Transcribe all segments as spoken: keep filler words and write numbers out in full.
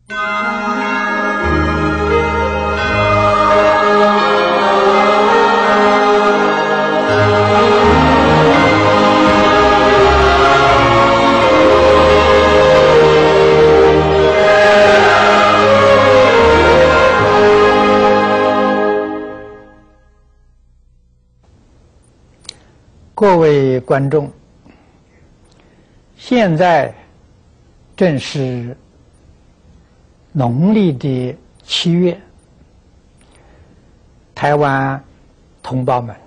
各位观众，现在正是农历的七月，台湾同胞们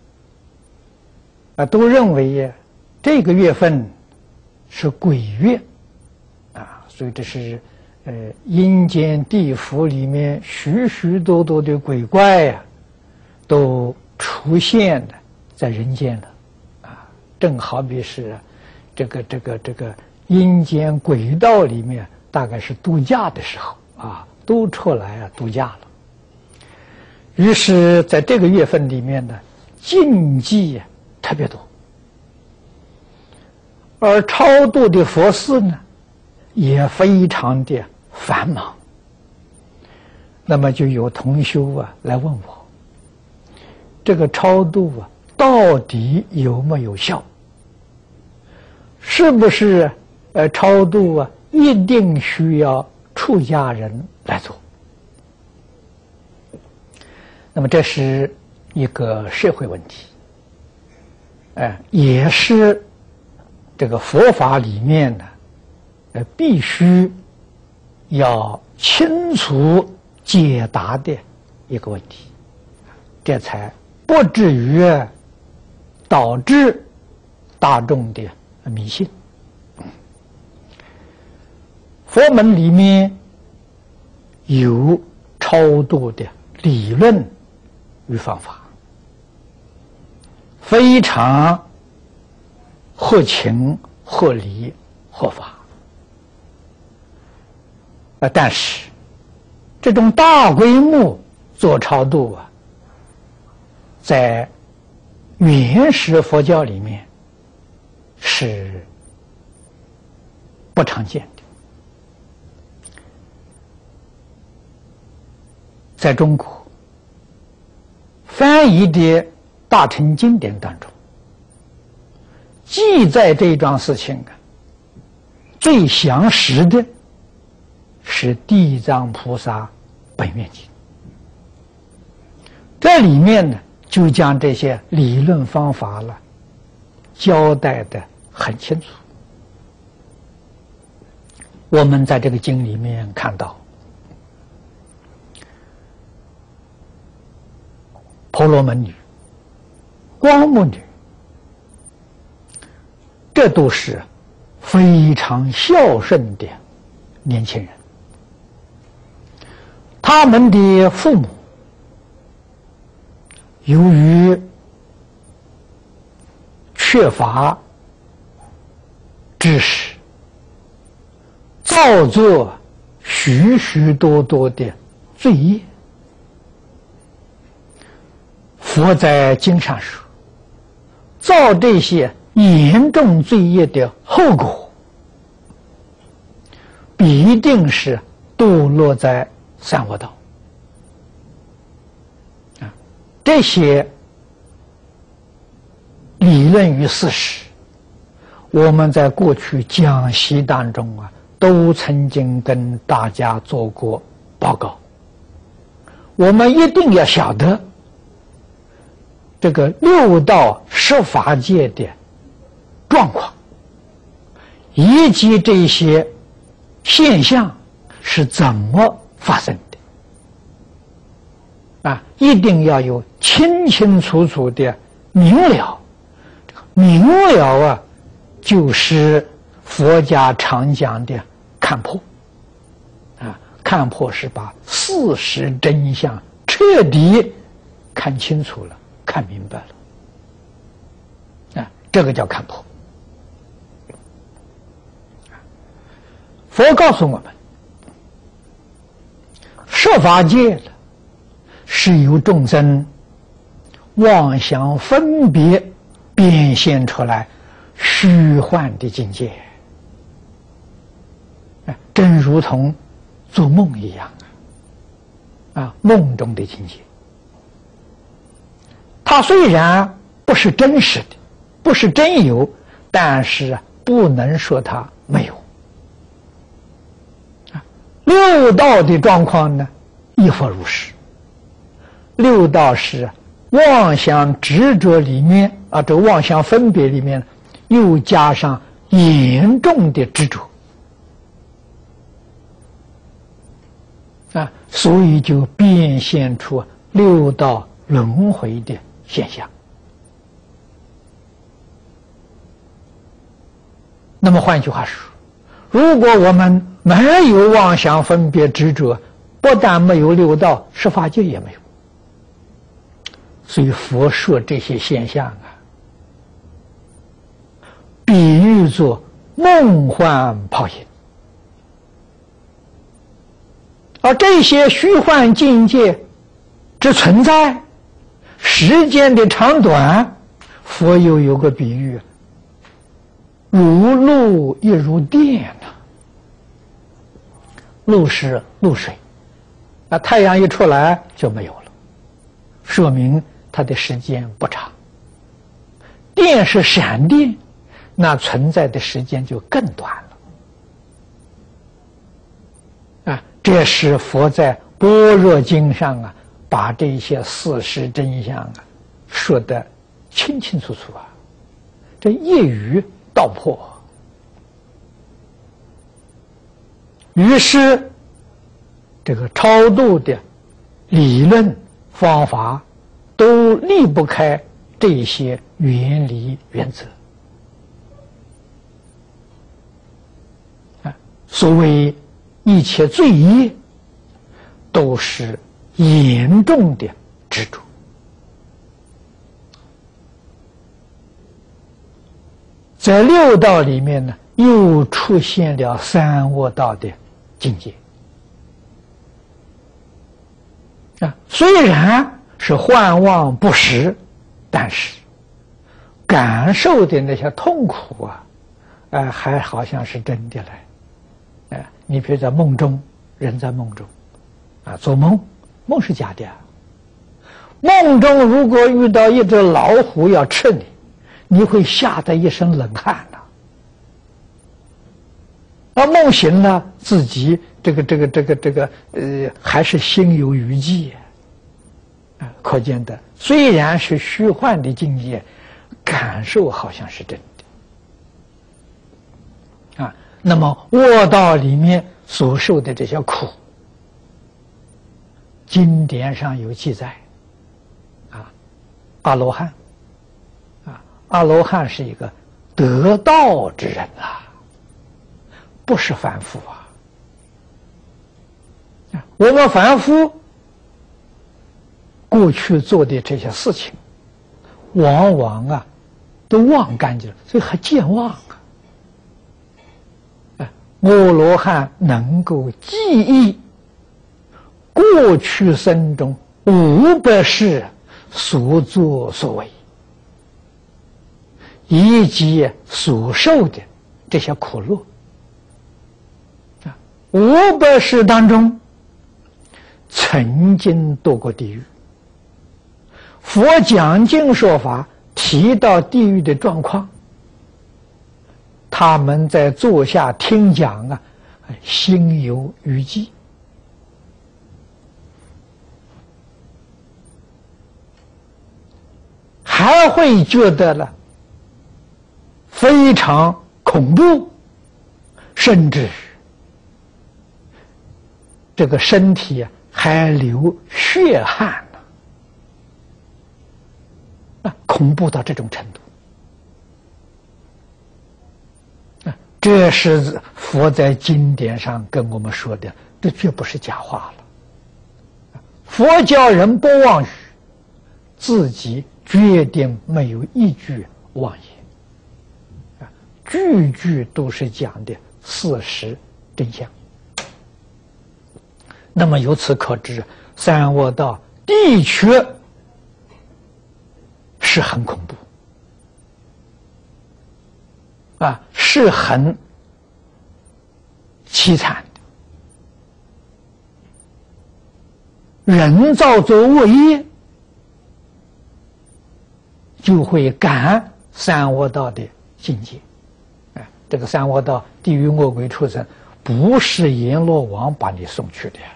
啊都认为这个月份是鬼月啊，所以这是呃阴间地府里面许许多多的鬼怪呀、啊，都出现了在人间了。正好比是这个这个这个阴间鬼道里面，大概是度假的时候啊，都出来啊度假了。于是在这个月份里面呢，禁忌特别多，而超度的佛事呢也非常的繁忙。那么就有同修啊来问我，这个超度啊到底有没有效？是不是呃超度啊一定需要出家人来做？那么这是一个社会问题，哎、呃，也是这个佛法里面呢，呃，必须要清楚解答的一个问题，这才不至于导致大众的迷信。佛门里面有超度的理论与方法，非常合情合理合法。啊，但是这种大规模做超度啊，在原始佛教里面是不常见的。在中国翻译的大乘经典当中，记载这一桩事情啊，最详实的是《地藏菩萨本愿经》，这里面呢就将这些理论方法了交代的很清楚。我们在这个经里面看到，婆罗门女、光目女，这都是非常孝顺的年轻人。他们的父母由于缺乏知识，造作许许多多的罪业。佛在经上说，造这些严重罪业的后果，必定是堕落在三恶道。啊，这些理论与事实，我们在过去讲习当中啊，都曾经跟大家做过报告。我们一定要晓得，这个六道十法界的状况，以及这些现象是怎么发生的，啊，一定要有清清楚楚的明了。明了啊，就是佛家常讲的看破，啊，看破是把事实真相彻底看清楚了。看明白了，啊，这个叫看破。佛告诉我们，设法界了是由众生妄想分别变现出来虚幻的境界，正如同做梦一样啊，啊，梦中的境界。它虽然不是真实的，不是真有，但是不能说它没有。啊，六道的状况呢，亦复如是。六道是妄想执着里面啊，这妄想分别里面又加上严重的执着啊，所以就变现出六道轮回的现象。那么换句话说，如果我们没有妄想分别执着，不但没有六道，十法界也没有。所以佛说这些现象啊，比喻作梦幻泡影，而这些虚幻境界之存在，时间的长短，佛又有个比喻，如露亦如电呐、啊。露是露水，那太阳一出来就没有了，说明它的时间不长。电是闪电，那存在的时间就更短了。啊，这是佛在《般若经》上啊，把这些事实真相啊说得清清楚楚啊，这一语道破。于是，这个超度的理论方法都离不开这些原理原则。啊，所谓一切罪业，都是严重的执着。在六道里面呢，又出现了三恶道的境界。啊，虽然是幻妄不实，但是感受的那些痛苦啊，呃，还好像是真的嘞。哎、呃，你比如在梦中，人在梦中，啊，做梦，梦是假的、啊。梦中如果遇到一只老虎要吃你，你会吓得一身冷汗呐、啊。而梦醒了，自己这个这个这个这个呃，还是心有余悸啊，可见的虽然是虚幻的境界，感受好像是真的啊。那么卧道里面所受的这些苦，经典上有记载啊，阿罗汉啊，阿罗汉是一个得道之人啊。不是凡夫啊！我们凡夫过去做的这些事情，往往啊都忘干净了，所以还健忘啊！阿罗汉能够记忆过去生中五百世所作所为，以及所受的这些苦乐。五百世当中，曾经堕过地狱。佛讲经说法提到地狱的状况，他们在坐下听讲啊，心有余悸。还会觉得了非常恐怖，甚至这个身体啊还流血汗呢、啊，啊，恐怖到这种程度。啊，这是佛在经典上跟我们说的，这绝不是假话了。佛教人不妄语，自己决定没有一句妄言，啊，句句都是讲的事实真相。那么由此可知，三恶道的确是很恐怖，啊，是很凄惨人造作恶业，就会感三恶道的境界。哎，这个三恶道，地狱、恶鬼、畜生，不是阎罗王把你送去的呀，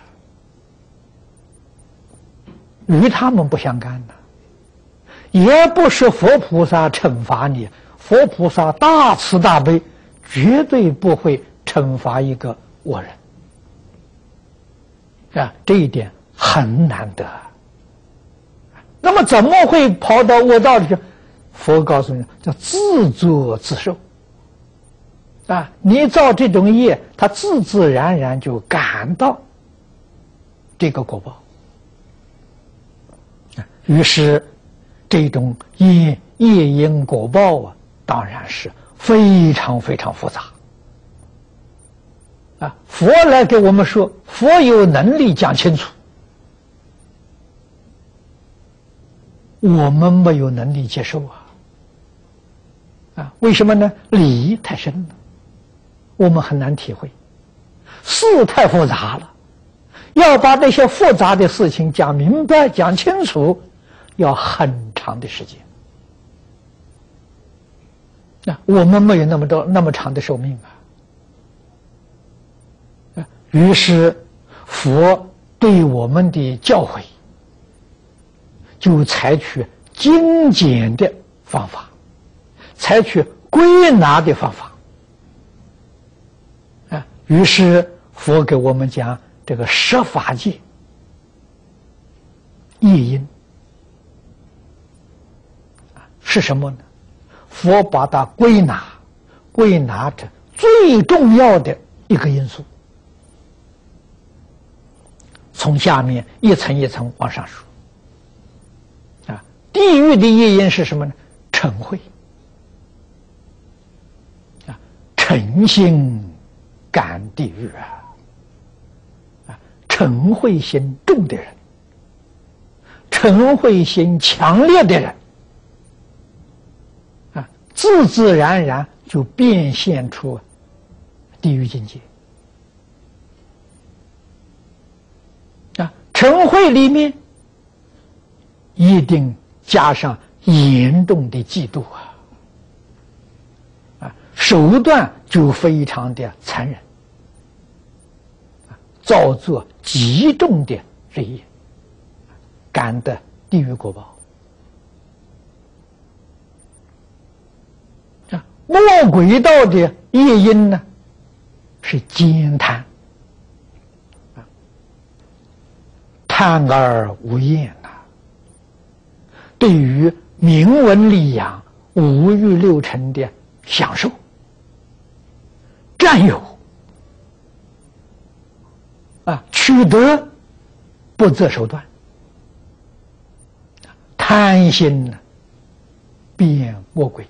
与他们不相干的，也不是佛菩萨惩罚你。佛菩萨大慈大悲，绝对不会惩罚一个恶人啊，这一点很难得。那么怎么会跑到恶道里去？佛告诉你，叫自作自受啊！你造这种业，他自自然然就感到这个果报。于是，这种业业因果报啊，当然是非常非常复杂啊！佛来给我们说，佛有能力讲清楚，我们没有能力接受啊！啊，为什么呢？理太深了，我们很难体会；事太复杂了，要把那些复杂的事情讲明白、讲清楚，要很长的时间。啊，我们没有那么多那么长的寿命啊！于是佛对我们的教诲，就采取精简的方法，采取归纳的方法。啊，于是佛给我们讲这个十法界业因是什么呢？佛把它归纳，归纳成最重要的一个因素，从下面一层一层往上说。啊，地狱的业因是什么呢？嗔恚。啊，嗔心感地狱啊！啊，嗔恚心重的人，嗔恚心强烈的人，自自然然就变现出地狱境界啊！嗔恚里面一定加上严重的嫉妒啊！啊，手段就非常的残忍，啊，造作极重的罪业，感得地狱果报。魔鬼道的业因呢，是奸贪，贪而无厌呐、啊。对于名闻利养、五欲六尘的享受、占有啊，取得不择手段，贪心呢，变魔鬼。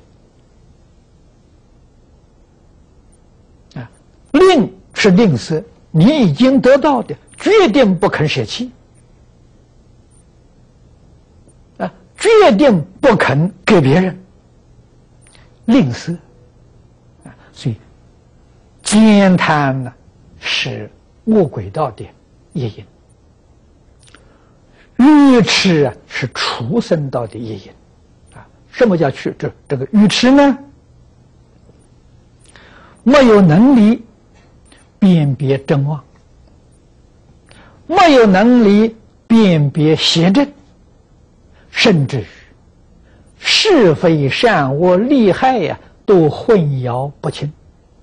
吝是吝啬，你已经得到的，决定不肯舍弃，啊，决定不肯给别人，吝啬，啊，所以奸贪呢是恶鬼道的业因，愚痴啊是畜生道的业因，啊，什么叫去这这个愚痴呢？没有能力辨别真妄，没有能力辨别邪正，甚至于是非善恶利害呀、啊，都混淆不清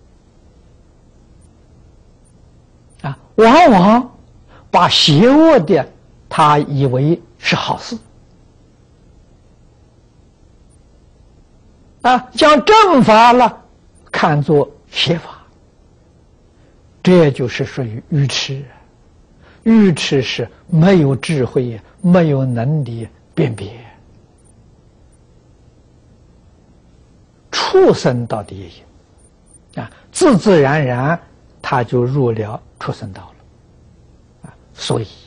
啊！往往把邪恶的他以为是好事啊，将正法了看作邪法。这就是属于愚痴，愚痴是没有智慧，没有能力辨别。畜生道的业因啊，自自然然他就入了畜生道了啊。所以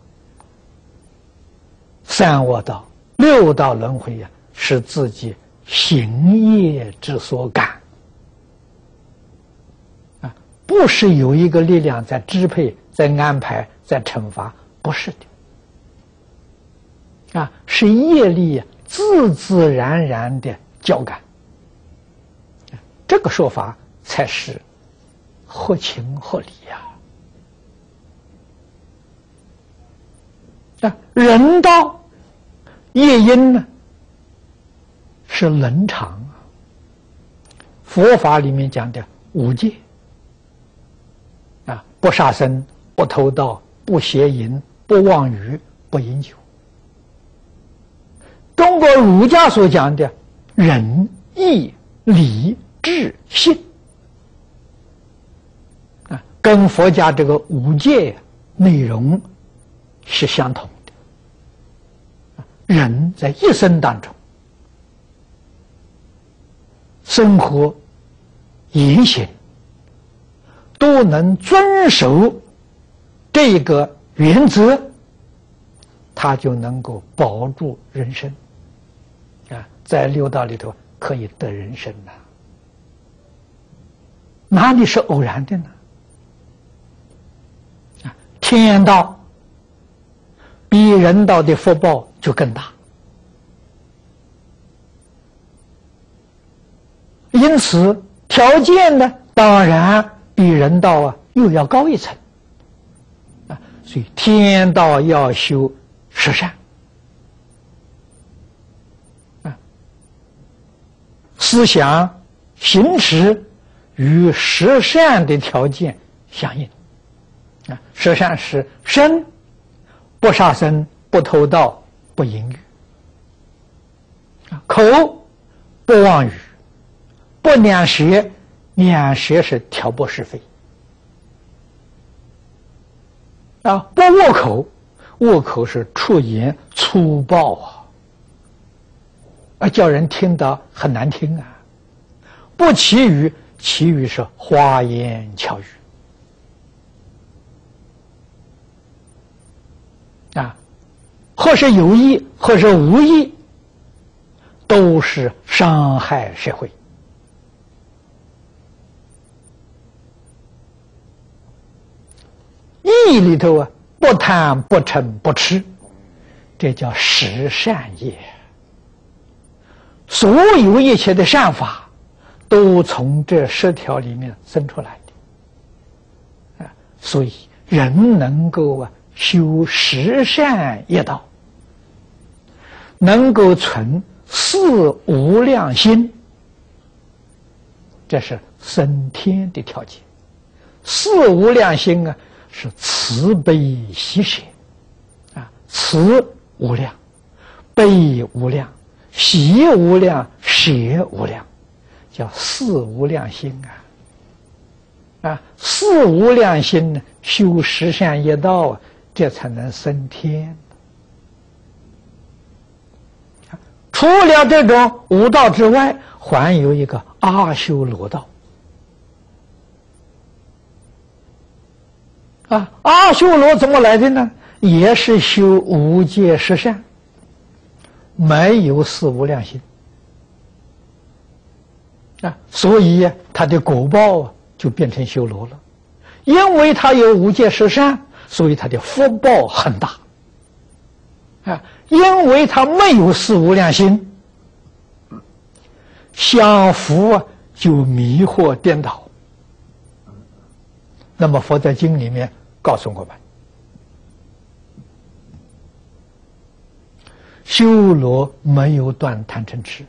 三恶道、六道轮回呀、啊，是自己行业之所感。不是有一个力量在支配、在安排、在惩罚，不是的， 啊，是业力自自然然的交感，这个说法才是合情合理呀。啊，人道业因呢是伦常啊，佛法里面讲的五戒啊，不杀生，不偷盗，不邪淫，不妄语，不饮酒。中国儒家所讲的仁义礼智信啊，跟佛家这个五戒内容是相同的。人在一生当中，生活言行都能遵守这个原则，他就能够保住人生啊，在六道里头可以得人生呐、啊，哪里是偶然的呢？啊，天道比人道的福报就更大，因此条件呢，当然比人道啊又要高一层啊，所以天道要修十善啊，思想行持与十善的条件相应啊，十善是身不杀生，不偷盗，不淫欲啊，口不妄语，不两舌，两舌是挑拨是非啊，不恶口，恶口是出言粗暴啊，啊，叫人听到很难听啊。不绮语，绮语是花言巧语啊，或是有意，或是无意，都是伤害社会。义里头啊，不贪不嗔不痴，这叫十善业。所有一切的善法，都从这十条里面生出来的啊。所以人能够啊修十善业道，能够存四无量心，这是升天的条件。四无量心啊，是慈悲喜舍啊，慈无量，悲无量，喜无量，舍无量，叫四无量心啊！啊，四无量心呢，修十善业道啊，这才能升天。除了这种五道之外，还有一个阿修罗道。啊，阿修罗怎么来的呢？也是修五戒十善，没有四无量心啊，所以他的果报啊就变成修罗了。因为他有五戒十善，所以他的福报很大啊。因为他没有四无量心，享福啊就迷惑颠倒。那么佛在经里面告诉我们，修罗没有断贪嗔痴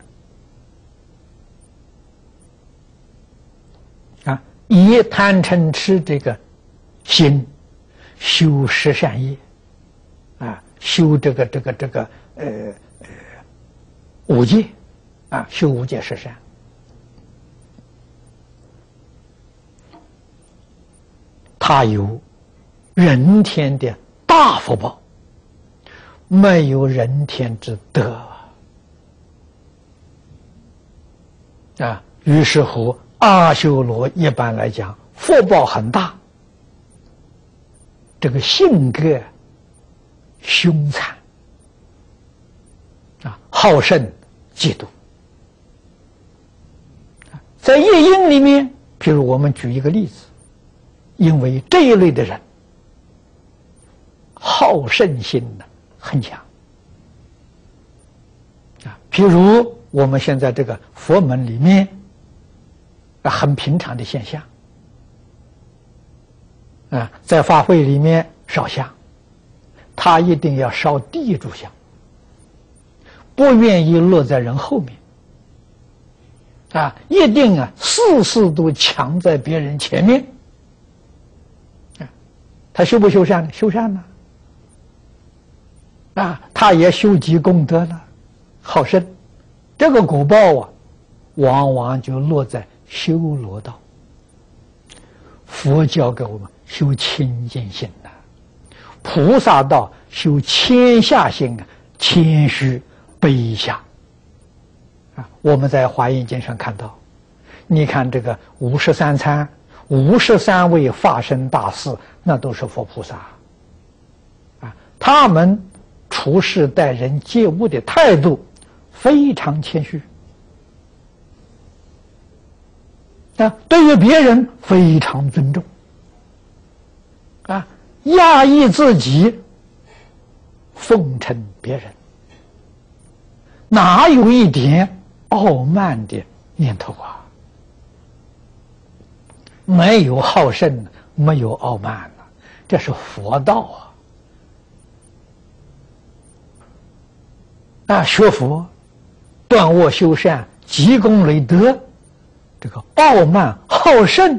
啊，以贪嗔痴这个心修十善业啊，修这个这个这个呃呃五戒啊，修五戒十善。他有人天的大福报，没有人天之德啊。于是乎，阿修罗一般来讲福报很大，这个性格凶残啊，好胜嫉妒。在夜莺里面，譬如我们举一个例子。因为这一类的人好胜心呢很强譬如我们现在这个佛门里面，啊，很平常的现象，啊，在法会里面烧香，他一定要烧第一炷香，不愿意落在人后面，啊，一定啊事事都抢在别人前面，啊，他修不修善？修善呢？啊，他也修积功德了，好生，这个果报啊，往往就落在修罗道。佛教给我们修清净心呐，菩萨道修谦下心啊，谦虚卑下。啊，我们在华严经上看到，你看这个五十三参，五十三位法身大士，那都是佛菩萨。啊，他们处事待人接物的态度非常谦虚，啊，对于别人非常尊重，啊，压抑自己，奉承别人，哪有一点傲慢的念头啊？没有好胜，没有傲慢啊，这是佛道啊！啊，学佛，断恶修善，积功累德，这个傲慢好胜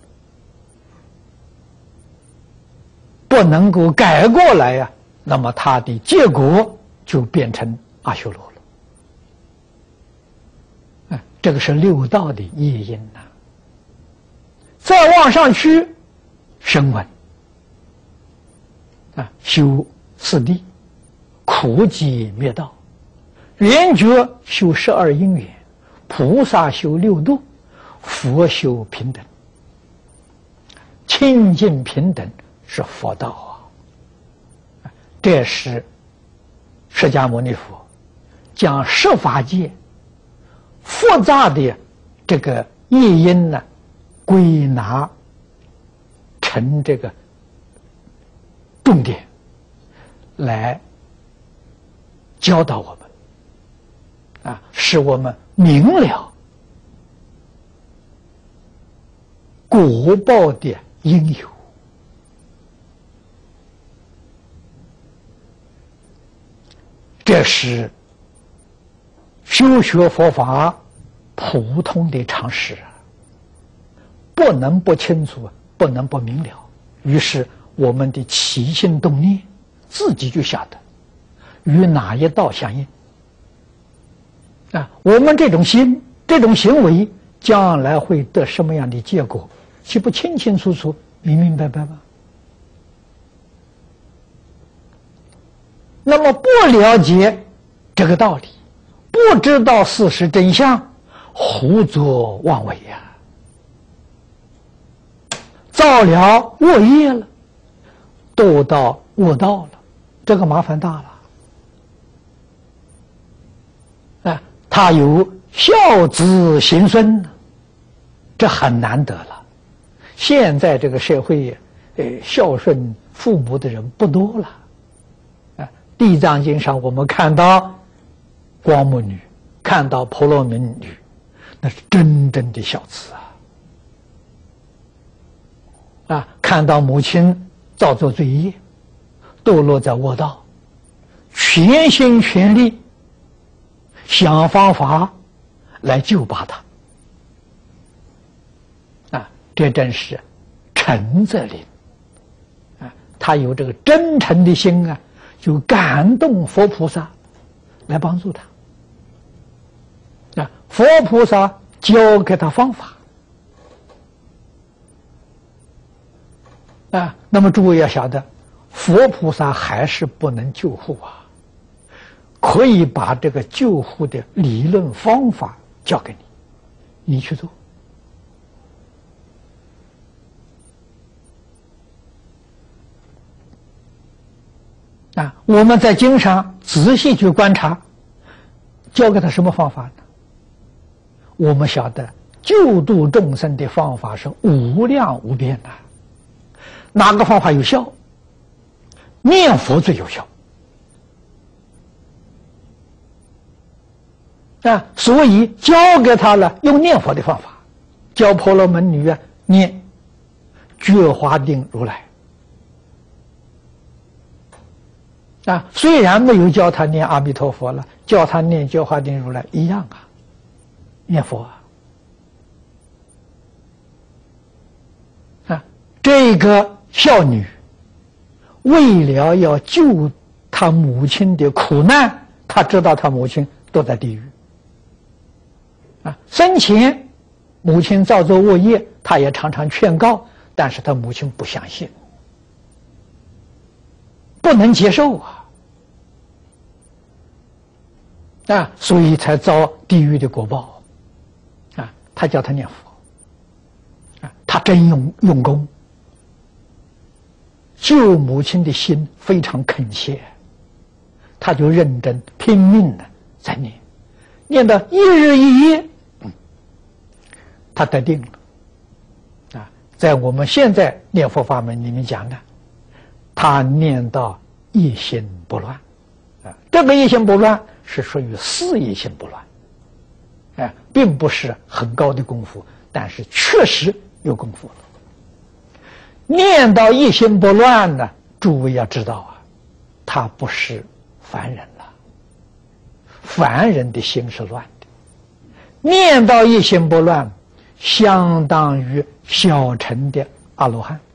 不能够改过来呀、啊，那么他的结果就变成阿修罗了。啊，这个是六道的业因呐、啊。再往上去，声闻啊，修四谛，苦集灭道。圆觉修十二因缘，菩萨修六度，佛修平等。清净平等是佛道啊！这是释迦牟尼佛将十法界复杂的这个业因呢，归纳成这个重点来教导我们。啊，使我们明了果报的因由。这是修学佛法普通的常识啊，不能不清楚，不能不明了。于是我们的起心动念自己就晓得与哪一道相应。啊，我们这种心、这种行为，将来会得什么样的结果，岂不清清楚楚、明明白白吗？那么不了解这个道理，不知道事实真相，胡作妄为呀、啊，造了恶业了，堕到恶道了，这个麻烦大了。他有孝子贤孙，这很难得了。现在这个社会，呃，孝顺父母的人不多了。啊，《地藏经》上我们看到光目女，看到婆罗门女，那是真正的孝子啊！啊，看到母亲造作罪业，堕落在恶道，全心全力想方法来救拔他，啊，这真是诚则灵啊！他有这个真诚的心啊，就感动佛菩萨来帮助他啊！佛菩萨教给他方法啊！那么诸位要晓得，佛菩萨还是不能救护啊。可以把这个救护的理论方法教给你，你去做。啊，我们在经上仔细去观察，教给他什么方法呢？我们晓得救度众生的方法是无量无边的，哪个方法有效？念佛最有效。 啊，所以教给他了用念佛的方法，教婆罗门女啊念觉华定如来。啊，虽然没有教他念阿弥陀佛了，教他念觉华定如来一样啊，念佛啊。啊，这个孝女为了要救她母亲的苦难，她知道她母亲都在地狱。啊，生前母亲造作恶业，她也常常劝告，但是她母亲不相信，不能接受啊。啊，所以才遭地狱的果报。啊，他叫他念佛，啊，他真用用功，救母亲的心非常恳切，他就认真拼命的在念，念到一日一夜，嗯，他得定了。啊，在我们现在念佛法门里面讲的，他念到一心不乱。啊，这个一心不乱是属于四一心不乱，哎，并不是很高的功夫，但是确实有功夫了。念到一心不乱呢，诸位要知道啊，他不是凡人了，凡人的心是乱的，念到一心不乱，相当于小乘的阿罗汉。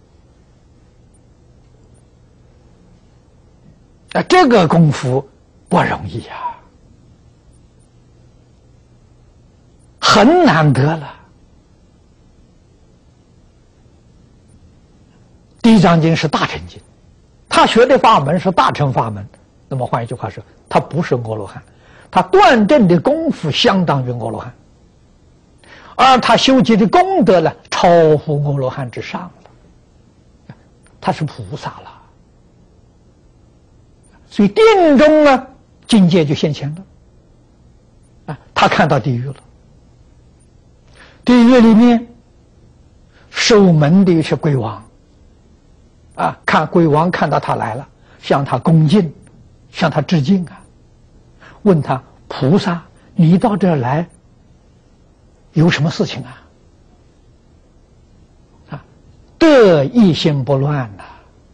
啊，这个功夫不容易啊，很难得了。地藏经是大乘经，他学的法门是大乘法门。那么换一句话说，他不是阿罗汉，他断证的功夫相当于阿罗汉，而他修集的功德呢，超乎阿罗汉之上了，他是菩萨了。所以定中呢，境界就现前了。啊，他看到地狱了。地狱里面守门的是鬼王，啊，看鬼王看到他来了，向他恭敬，向他致敬啊，问他菩萨，你到这儿来有什么事情啊？啊，得一心不乱呐、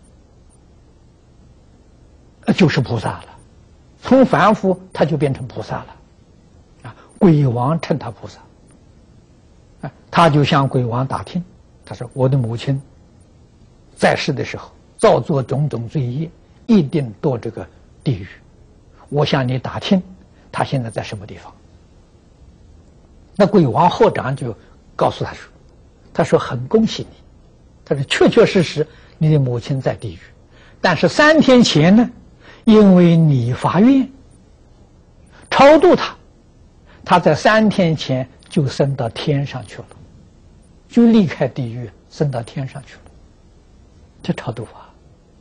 啊，就是菩萨了。从凡夫他就变成菩萨了，啊，鬼王称他菩萨，啊，他就向鬼王打听，他说我的母亲在世的时候造作种种罪业，一定堕这个地狱，我向你打听他现在在什么地方。那鬼王后长就告诉他说，他说很恭喜你，他说确确实实你的母亲在地狱，但是三天前呢，因为你发愿超度他，他在三天前就升到天上去了，就离开地狱升到天上去了，这超度法，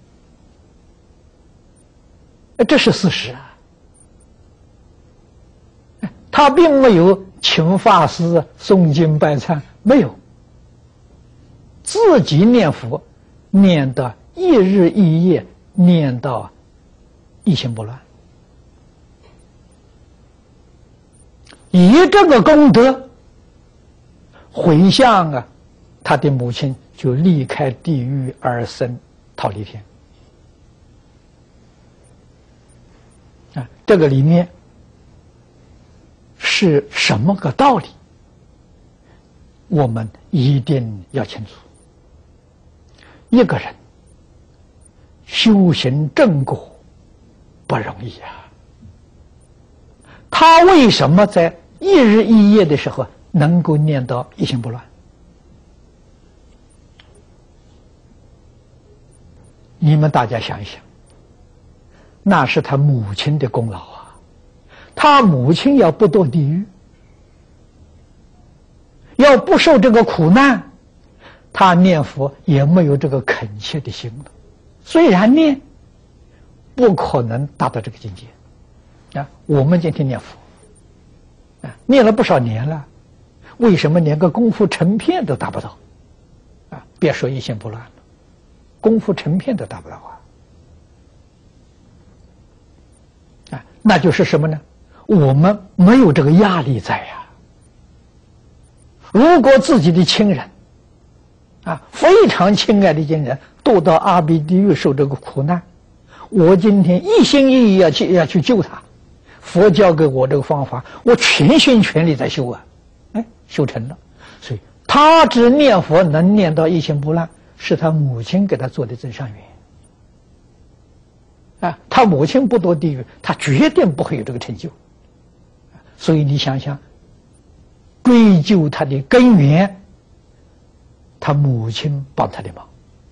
这是事实啊。他并没有请法师诵经拜忏，没有，自己念佛念到一日一夜，念到一心不乱，以这个功德回向啊，他的母亲就离开地狱而生忉利天啊，这个里面是什么个道理？我们一定要清楚。一个人修行正果不容易啊，他为什么在一日一夜的时候能够念到一心不乱？你们大家想一想，那是他母亲的功劳啊！他母亲要不堕地狱，要不受这个苦难，他念佛也没有这个恳切的心了。虽然念，不可能达到这个境界啊！我们今天念佛啊，念了不少年了，为什么连个功夫成片都达不到啊？别说一心不乱了，功夫成片都达不到啊！啊，那就是什么呢？ 我们没有这个压力在呀。如果自己的亲人啊，非常亲爱的亲人堕到阿鼻地狱受这个苦难，我今天一心一意要去要去救他，佛教给我这个方法，我全心全力在修啊，哎，修成了。所以他只念佛能念到一心不乱，是他母亲给他做的增上缘啊。他母亲不堕地狱，他决定不会有这个成就。所以你想想，追究他的根源，他母亲帮他的忙。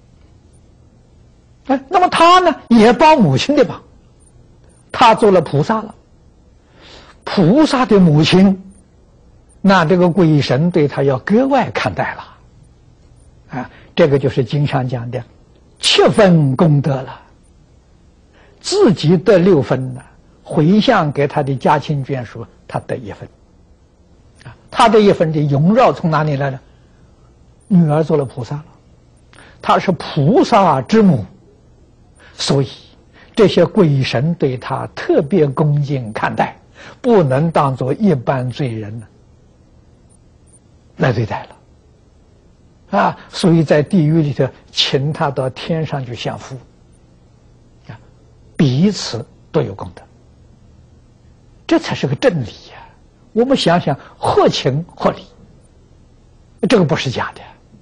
哎，那么他呢，也帮母亲的忙，他做了菩萨了。菩萨的母亲，那这个鬼神对他要格外看待了，啊，这个就是经上讲的七分功德了。自己得六分了，回向给他的家亲眷属，他得一分，啊，他这一分的荣耀从哪里来的？女儿做了菩萨了，她是菩萨之母。所以这些鬼神对他特别恭敬看待，不能当作一般罪人来对待了啊！所以在地狱里头请他到天上去享福啊，彼此都有功德，这才是个真理呀！我们想想，合情合理，这个不是假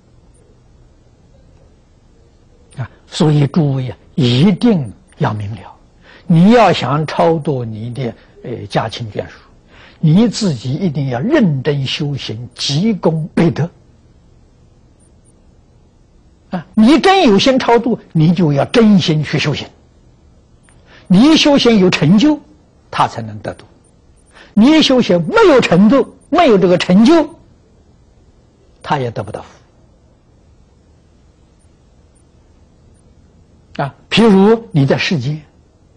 的啊！所以诸位啊，一定要明了，你要想超度你的呃家亲眷属，你自己一定要认真修行，积功累德啊！你真有心超度，你就要真心去修行。你修行有成就，他才能得度；你修行没有程度，没有这个成就，他也得不到福。啊，譬如你在世间，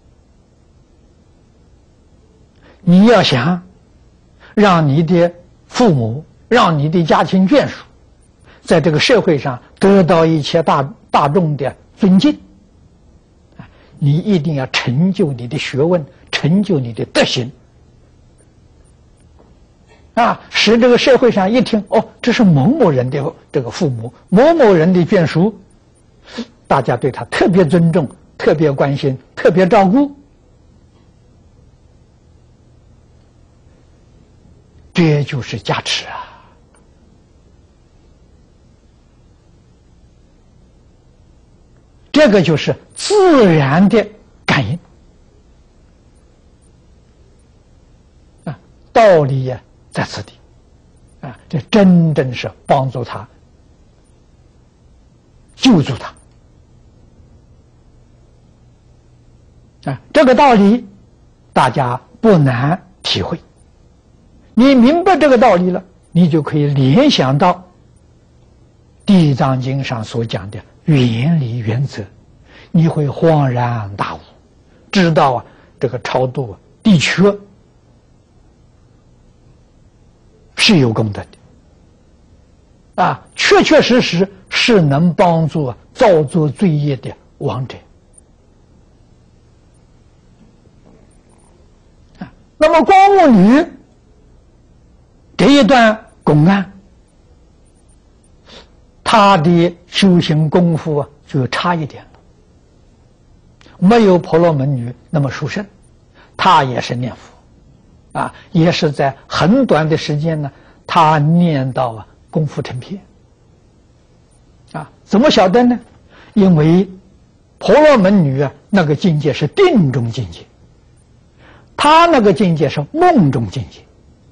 你要想让你的父母、让你的家亲眷属，在这个社会上得到一切大大众的尊敬，你一定要成就你的学问，成就你的德行，啊，使这个社会上一听，哦，这是某某人的这个父母，某某人的眷属。大家对他特别尊重，特别关心，特别照顾，这就是加持啊！这个就是自然的感应啊，道理呀在此地啊，这真正是帮助他、救助他。啊，这个道理大家不难体会。你明白这个道理了，你就可以联想到《地藏经》上所讲的原理原则，你会恍然大悟，知道啊，这个超度啊，的确是有功德的，啊，确确实实是能帮助啊造作罪业的亡者。那么光目女这一段公案，她的修行功夫啊就差一点了，没有婆罗门女那么殊胜。她也是念佛啊，也是在很短的时间呢，她念到啊功夫成片啊。怎么晓得呢？因为婆罗门女啊那个境界是定中境界，他那个境界是梦中境界，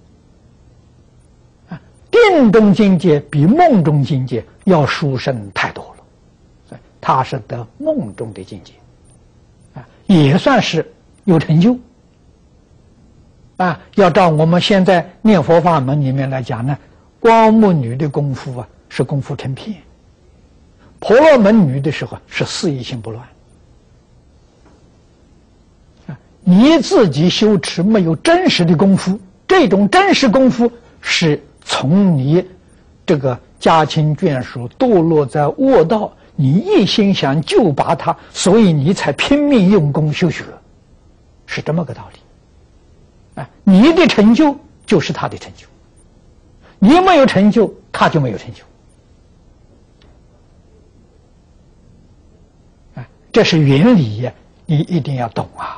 啊，定中境界比梦中境界要殊胜太多了，所以他是得梦中的境界，啊，也算是有成就，啊，要照我们现在念佛法门里面来讲呢，光目女的功夫啊是功夫成片，婆罗门女的时候是四意心不乱。你自己修持没有真实的功夫，这种真实功夫是从你这个家亲眷属堕落在恶道，你一心想救拔他，所以你才拼命用功修学，是这么个道理啊，你的成就就是他的成就，你没有成就，他就没有成就。啊，这是原理呀，你一定要懂啊。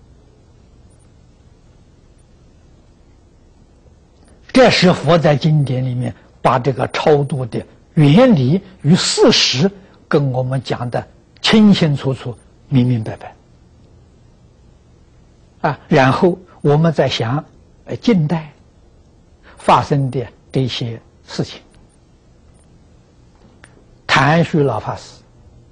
这是佛在经典里面把这个超度的原理与事实跟我们讲的清清楚楚、明明白白。啊，然后我们再想，呃，近代发生的这些事情。谭旭老法师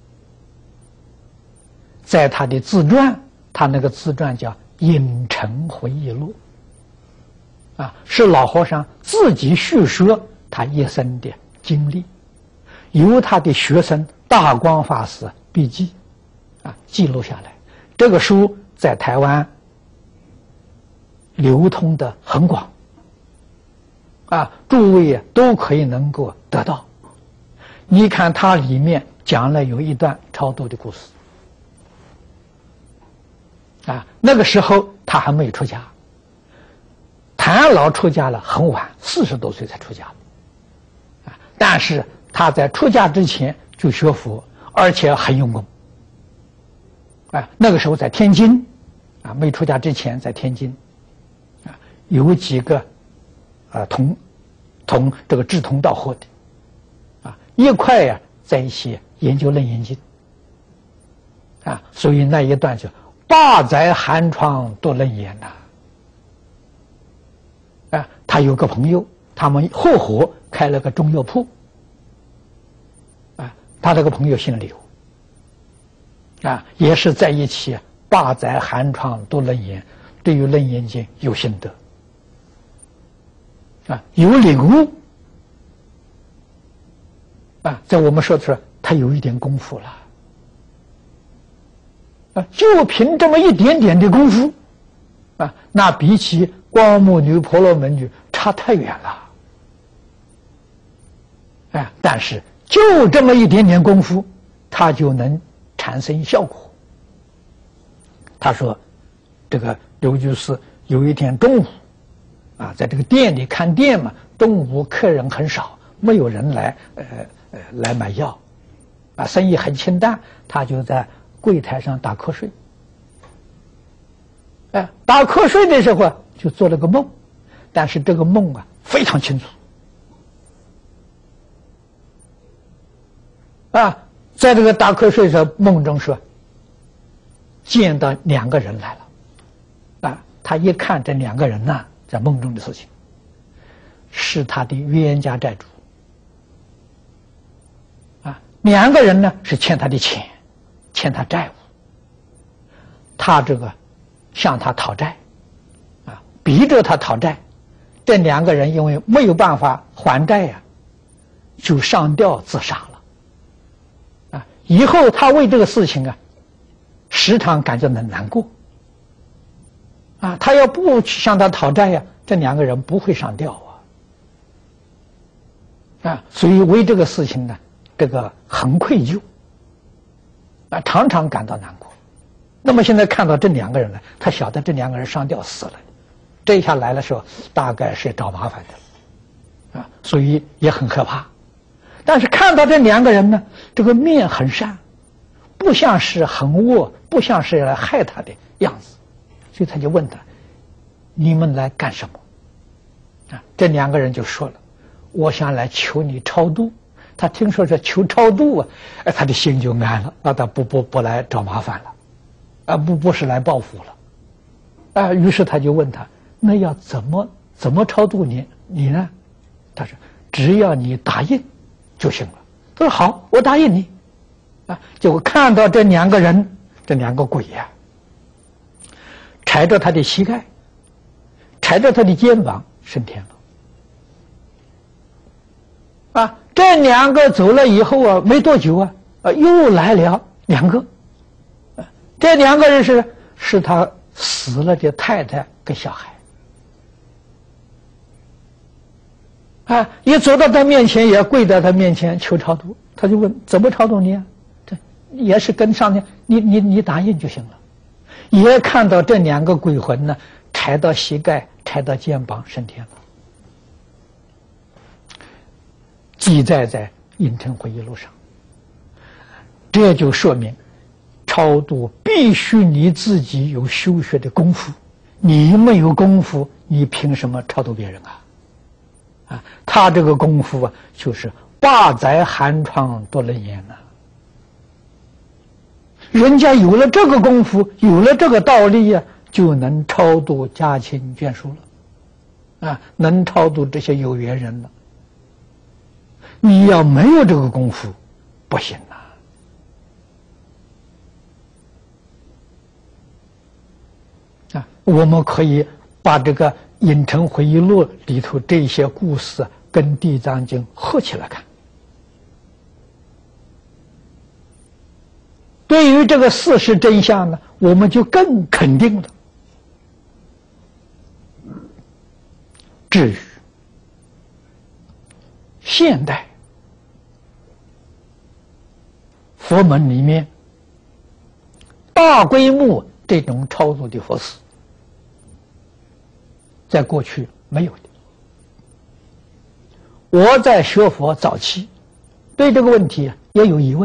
在他的自传，他那个自传叫《影城回忆录》。啊，是老和尚自己叙说他一生的经历，由他的学生大光法师笔记，啊，记录下来。这个书在台湾流通的很广，啊，诸位都可以能够得到。你看它里面讲了有一段超度的故事，啊，那个时候他还没有出家。谭老出家了很晚，四十多岁才出家的，啊！但是他在出家之前就学佛，而且很用功。啊，那个时候在天津，啊，没出家之前在天津，啊，有几个，啊，同，同这个志同道合的，啊，一块呀、啊、在一起研究《楞严经》，啊，所以那一段就八载寒窗读楞严呐。啊，他有个朋友，他们合伙开了个中药铺。啊，他这个朋友姓刘。啊，也是在一起八载寒窗读楞严，对于楞严经有心得。啊，有领悟。啊，在我们说的时候，他有一点功夫了。啊，就凭这么一点点的功夫，啊，那比起光目女、婆罗门女差太远了，哎，但是就这么一点点功夫，他就能产生效果。他说，这个刘居士有一天中午，啊，在这个店里看店嘛，中午客人很少，没有人来，呃呃来买药，啊，生意很清淡，他就在柜台上打瞌睡。哎，打瞌睡的时候啊，就做了个梦，但是这个梦啊非常清楚。啊，在这个打瞌睡的梦中说，见到两个人来了。啊，他一看这两个人呢、啊，在梦中的事情，是他的冤家债主。啊，两个人呢是欠他的钱，欠他债务。他这个向他讨债，啊，逼着他讨债，这两个人因为没有办法还债呀、啊，就上吊自杀了。啊，以后他为这个事情啊，时常感觉很难过。啊，他要不向他讨债呀、啊，这两个人不会上吊啊。啊，所以为这个事情呢，这个很愧疚。啊，常常感到难过。那么现在看到这两个人呢，他晓得这两个人上吊死了，这一下来的时候，大概是找麻烦的，啊，所以也很可怕。但是看到这两个人呢，这个面很善，不像是很恶，不像是来害他的样子，所以他就问他：“你们来干什么？”啊，这两个人就说了：“我想来求你超度。”他听说是求超度啊，哎，他的心就安了，啊，他不不不来找麻烦了。啊，不不是来报复了，啊，于是他就问他，那要怎么怎么超度你你呢？他说，只要你答应就行了。他说好，我答应你。啊，结果看到这两个人，这两个鬼呀、啊，踩着他的膝盖，踩着他的肩膀升天了。啊，这两个走了以后啊，没多久啊，啊，又来了两个。这两个人是是他死了的太太跟小孩，啊，一走到他面前，也跪在他面前求超度，他就问怎么超度你啊？这也是跟上天，你你你答应就行了。也看到这两个鬼魂呢， 抬到膝盖，抬到肩膀，升天了。记载在《应成会议录》上。这就说明，超度必须你自己有修学的功夫，你没有功夫，你凭什么超度别人啊？啊，他这个功夫啊，就是八载寒窗多冷眼呐。人家有了这个功夫，有了这个道理呀、啊，就能超度家亲眷属了，啊，能超度这些有缘人了。你要没有这个功夫，不行呐。啊，我们可以把这个《应成回忆录》里头这些故事跟《地藏经》合起来看。对于这个事实真相呢，我们就更肯定了。至于现代佛门里面大规模这种超度的佛事，在过去没有的。我在学佛早期，对这个问题也有疑问。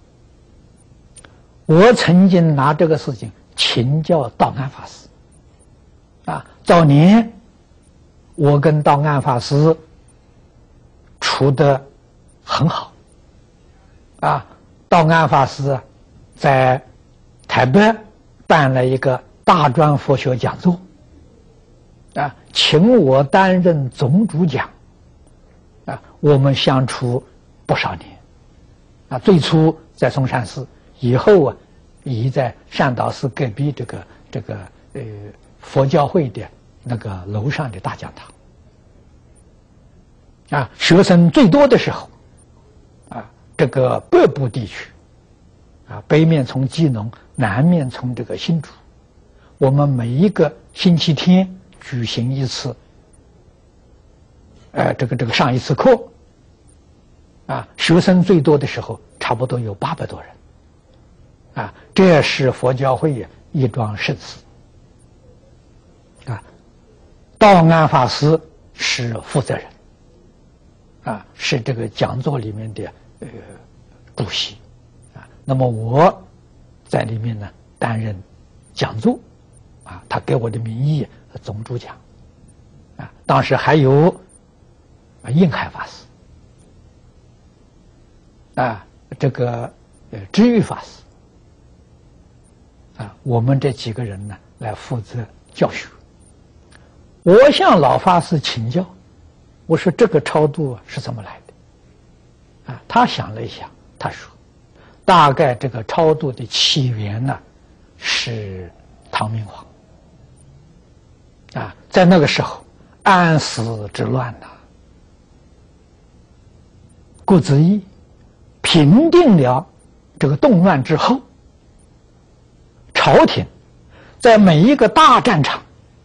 我曾经拿这个事情请教道安法师，啊，早年我跟道安法师处得很好，啊，道安法师在台北办了一个大专佛学讲座，啊，请我担任总主讲，啊，我们相处不少年，啊，最初在嵩山寺。以后啊，已在善导寺隔壁这个这个呃佛教会的那个楼上的大讲堂，啊，学生最多的时候，啊，这个北部地区，啊，北面从基隆，南面从这个新竹，我们每一个星期天举行一次，呃，这个这个上一次课，啊，学生最多的时候差不多有八百多人。啊，这是佛教会一桩盛事。啊，道安法师是负责人，啊，是这个讲座里面的呃主席，啊，那么我在里面呢担任讲座，啊，他给我的名义总主讲，啊，当时还有啊应海法师，啊，这个呃知遇法师。啊，我们这几个人呢，来负责教学。我向老法师请教，我说这个超度是怎么来的？啊，他想了一想，他说，大概这个超度的起源呢，是唐明皇。啊，在那个时候，安史之乱呐、啊，郭子仪平定了这个动乱之后。朝廷在每一个大战场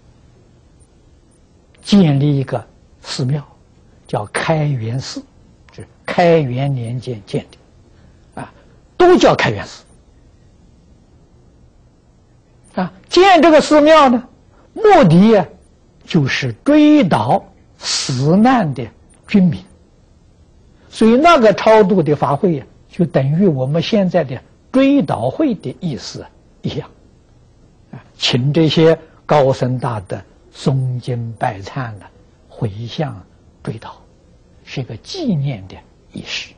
建立一个寺庙，叫开元寺，是开元年间建的，啊，都叫开元寺。啊，建这个寺庙呢，目的呀，就是追悼死难的军民，所以那个超度的法会呀，就等于我们现在的追悼会的意思一样，啊，请这些高僧大德诵经拜忏的回向追悼，是一个纪念的仪式。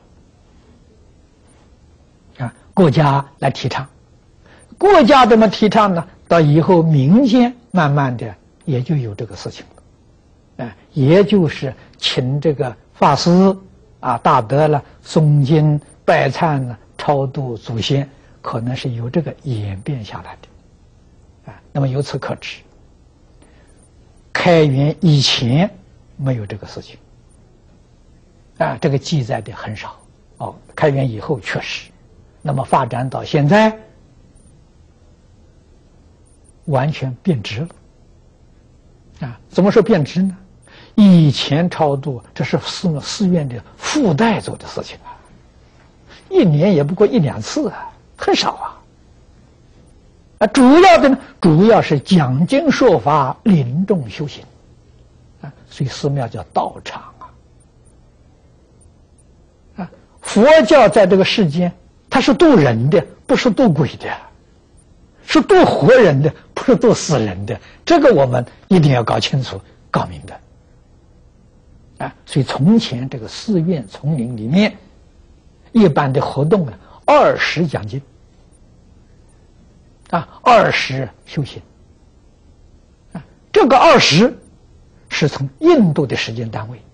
啊，国家来提倡，国家这么提倡呢，到以后民间慢慢的也就有这个事情了，啊，也就是请这个法师啊、大德了诵经拜忏了、超度祖先。可能是由这个演变下来的，啊，那么由此可知，开元以前没有这个事情，啊，这个记载的很少，哦，开元以后确实，那么发展到现在，完全变质了，啊，怎么说变质呢？以前超度这是寺寺院的附带做的事情啊，一年也不过一两次啊。很少啊， 啊，主要的呢，主要是讲经说法、临终修行，啊，所以寺庙叫道场啊。啊，佛教在这个世间，它是渡人的，不是渡鬼的，是渡活人的，不是渡死人的。这个我们一定要搞清楚、搞明白。啊，所以从前这个寺院丛林里面，一般的活动啊，二十讲经。啊，二十修行，啊，这个二十是从印度的时间单位，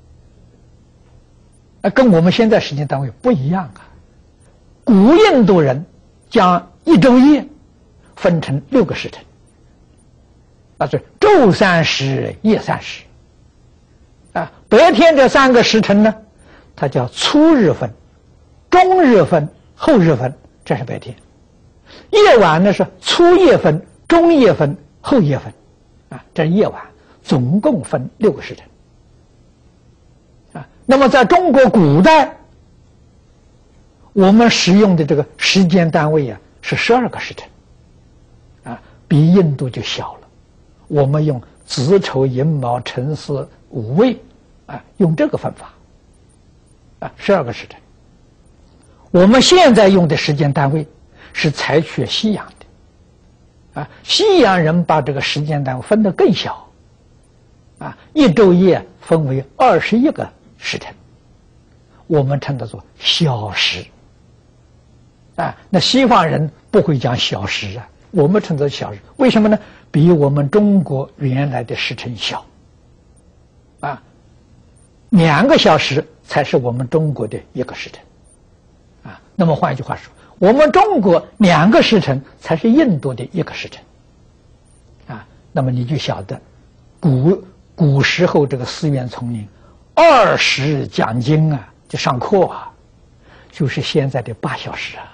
啊，跟我们现在时间单位不一样啊。古印度人将一昼夜分成六个时辰，啊，是昼三时，夜三时，啊，白天这三个时辰呢，它叫初日分、中日分、后日分，这是白天。夜晚呢是初夜分、中夜分、后夜分，啊，这是夜晚，总共分六个时辰。啊，那么在中国古代，我们使用的这个时间单位啊是十二个时辰，啊，比印度就小了。我们用子丑寅卯辰巳午未，啊，用这个分法，啊，十二个时辰。我们现在用的时间单位是采取西洋的，啊，西洋人把这个时间单位分得更小，啊，一昼夜分为二十一个时辰，我们称它做小时，啊，那西方人不会讲小时啊，我们称作小时，为什么呢？比我们中国原来的时辰小，啊，两个小时才是我们中国的一个时辰，啊，那么换一句话说，我们中国两个时辰才是印度的一个时辰，啊，那么你就晓得，古古时候这个寺院丛林，二十讲经啊，就上课啊，就是现在的八小时啊，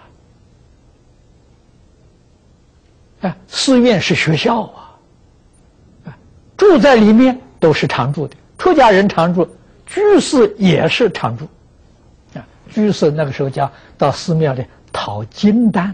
啊，寺院是学校啊，啊，住在里面都是常住的，出家人常住，居士也是常住，啊，居士那个时候叫到寺庙里讨经单，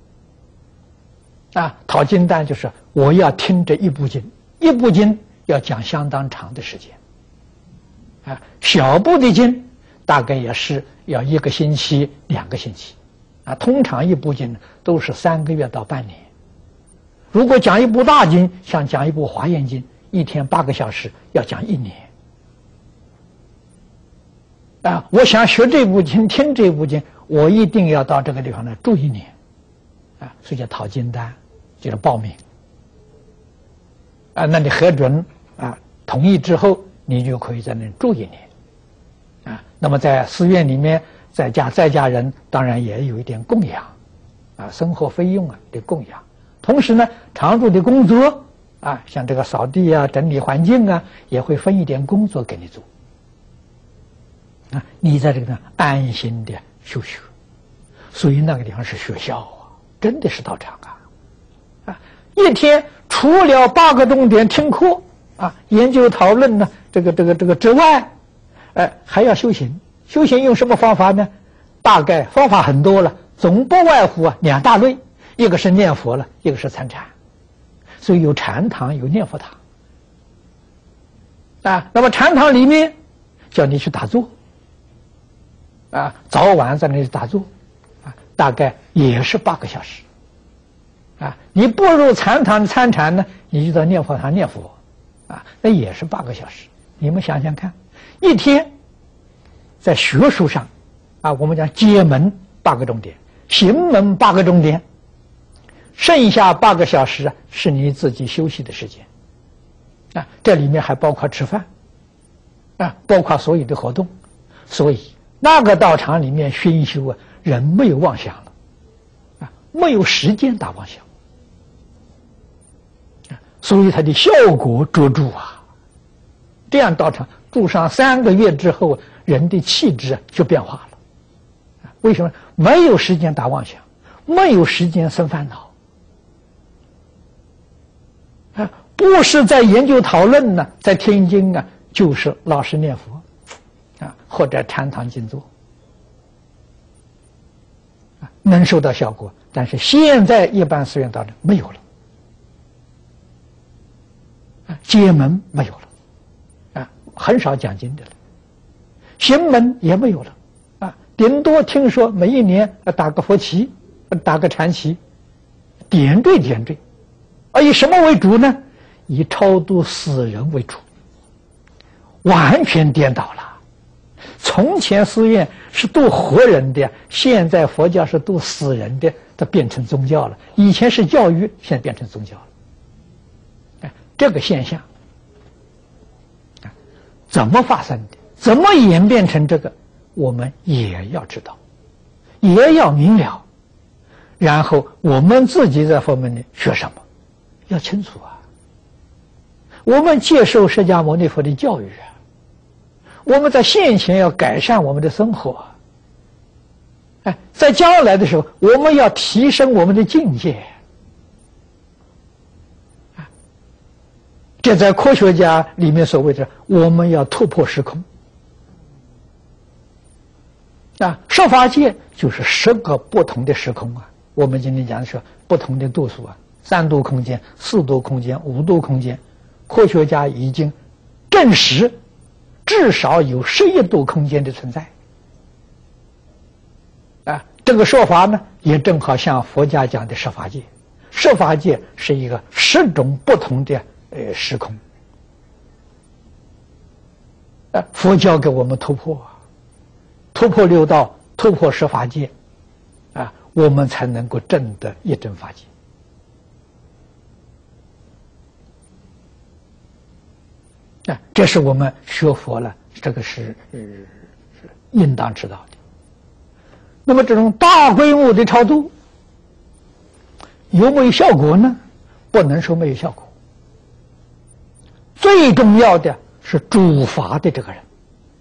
啊，讨经单就是我要听这一部经，一部经要讲相当长的时间，啊，小部的经大概也是要一个星期、两个星期，啊，通常一部经都是三个月到半年。如果讲一部大经，像讲一部华严经，一天八个小时，要讲一年。啊，我想学这部经，听这部经，我一定要到这个地方来住一年，啊，所以叫讨经单，就是报名。啊，那你核准啊同意之后，你就可以在那里住一年。啊，那么在寺院里面，在家在家人当然也有一点供养，啊，生活费用啊得供养。同时呢，常住的工作啊，像这个扫地啊、整理环境啊，也会分一点工作给你做。啊，你在这个地方安心的修学，所以那个地方是学校啊，真的是道场啊！啊，一天除了八个重点听课啊、研究讨论呢，这个这个这个之外，哎，还要修行。修行用什么方法呢？大概方法很多了，总不外乎啊两大类。一个是念佛了，一个是参禅，所以有禅堂，有念佛堂。啊，那么禅堂里面叫你去打坐，啊，早晚在那里打坐，啊，大概也是八个小时。啊，你不入禅堂参禅呢，你就到念佛堂念佛，啊，那也是八个小时。你们想想看，一天在学术上，啊，我们讲解门八个重点，行门八个重点。剩下八个小时是你自己休息的时间，啊，这里面还包括吃饭，啊，包括所有的活动，所以那个道场里面熏修啊，人没有妄想了，啊，没有时间打妄想，啊，所以它的效果卓著啊。这样道场住上三个月之后，人的气质就变化了，啊，为什么？没有时间打妄想，没有时间生烦恼。啊，不是在研究讨论呢，在听经啊，就是老实念佛，啊，或者禅堂静坐，啊，能收到效果， 但是现在一般寺院道场没有了，啊，阶门没有了，啊，很少讲经的了，行门也没有了，啊，顶多听说每一年打个佛旗，打个禅旗，点缀点缀，而以什么为主呢？以超度死人为主，完全颠倒了。从前寺院是度活人的，现在佛教是度死人的，它变成宗教了。以前是教育，现在变成宗教了。哎，这个现象怎么发生的？怎么演变成这个？我们也要知道，也要明了。然后我们自己在佛门里学什么，要清楚啊。我们接受释迦牟尼佛的教育啊。我们在现前要改善我们的生活，哎，在将来的时候，我们要提升我们的境界。这在科学家里面所谓的，我们要突破时空。啊，十法界就是十个不同的时空啊。我们今天讲的是不同的度数啊，三度空间、四度空间、五度空间，科学家已经证实。至少有十一度空间的存在，啊，这个说法呢，也正好像佛家讲的十法界。十法界是一个十种不同的呃时空，啊，佛教给我们突破，突破六道，突破十法界，啊，我们才能够证得一真法界。啊，这是我们学佛了，这个是呃是应当知道的。那么这种大规模的超度有没有效果呢？不能说没有效果。最重要的是主法的这个人，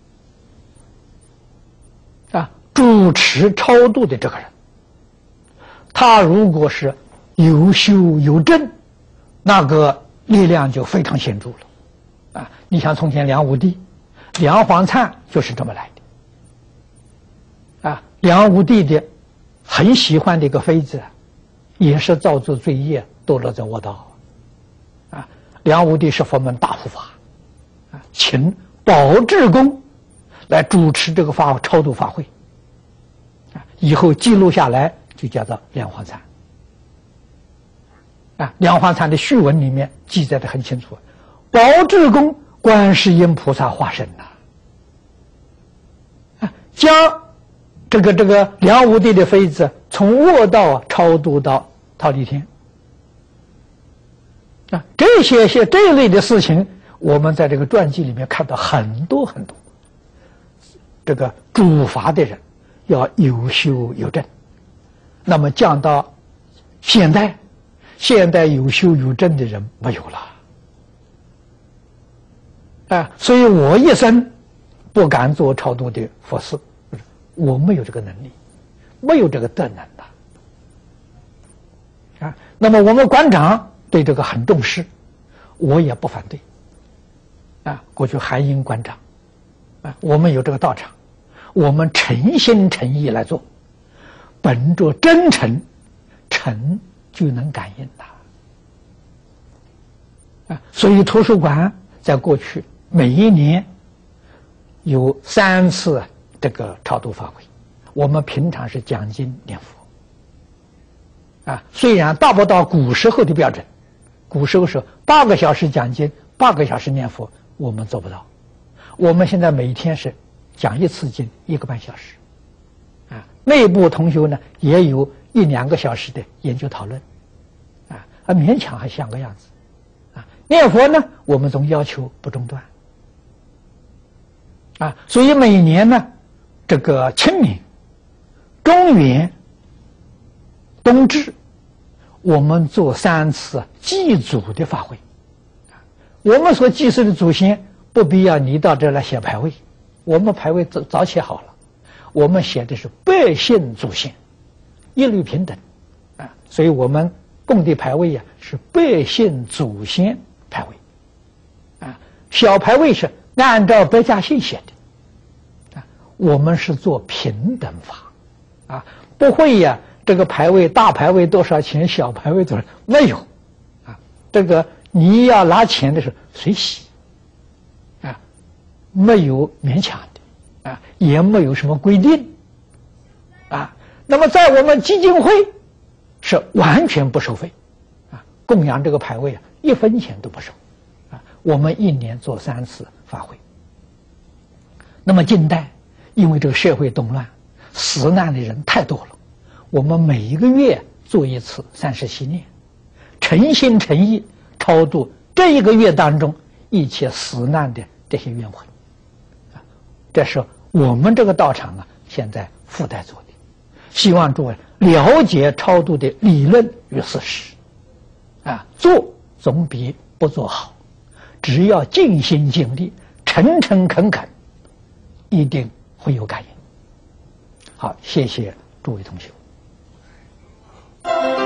啊，主持超度的这个人，他如果是有修有证，那个力量就非常显著了。啊，你像从前梁武帝、梁皇灿就是这么来的。啊，梁武帝的很喜欢的一个妃子，也是造作罪业，堕落在卧道。啊，梁武帝是佛门大护法，啊，请宝志公来主持这个法超度法会。啊，以后记录下来就叫做梁皇灿。啊，梁皇灿的序文里面记载的很清楚。宝志公观世音菩萨化身呐、啊，将这个这个梁武帝的妃子从卧道超度到忉利天啊，这些些这一类的事情，我们在这个传记里面看到很多很多。这个主法的人要有修有证，那么降到现代，现代有修有证的人没有了。啊，所以我一生不敢做超度的佛事，我没有这个能力，没有这个德能的。啊，那么我们馆长对这个很重视，我也不反对。啊，过去韩英馆长，啊，我们有这个道场，我们诚心诚意来做，本着真诚，诚就能感应的。啊，所以图书馆在过去每一年有三次这个超度法会，我们平常是讲经念佛。啊，虽然达不到古时候的标准，古时候是八个小时讲经，八个小时念佛，我们做不到。我们现在每天是讲一次经一个半小时，啊，内部同学呢也有一两个小时的研究讨论，啊，啊勉强还像个样子，啊，念佛呢我们总要求不中断。啊，所以每年呢，这个清明、中元、冬至，我们做三次祭祖的法会。我们所祭祀的祖先不必要你到这儿来写牌位，我们牌位早早写好了，我们写的是百姓祖先，一律平等。啊，所以我们供的牌位呀、啊、是百姓祖先牌位。啊，小牌位是按照百家姓写的。啊，我们是做平等法。啊，不会呀、啊， 这个牌位大牌位多少钱，小牌位多少，没有，啊，这个你要拿钱的时候随喜，啊，没有勉强的，啊，也没有什么规定，啊，那么在我们基金会是完全不收费，啊，供养这个牌位啊，一分钱都不收，啊，我们一年做三次法会。那么近代因为这个社会动乱，死难的人太多了，我们每一个月做一次三十七念，诚心诚意超度这一个月当中一切死难的这些冤魂，啊，这是我们这个道场啊现在附带做的，希望诸位了解超度的理论与事实，啊，做总比不做好，只要尽心尽力，诚诚恳恳，一定会有感应。好，谢谢诸位同学。